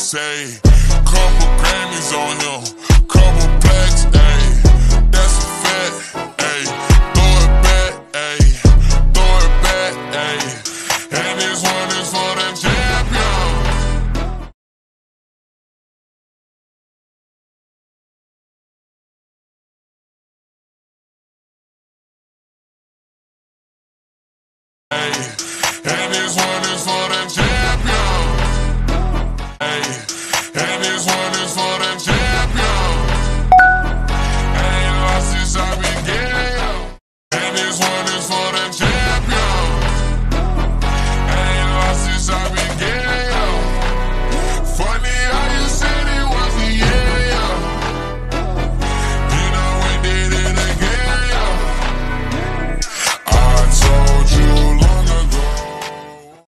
say. Couple Grammys on him, couple plaques, ayy. That's a fact, ayy. Throw it back, ayy. Throw it back, ayy. And this one is for the champion. Ayy.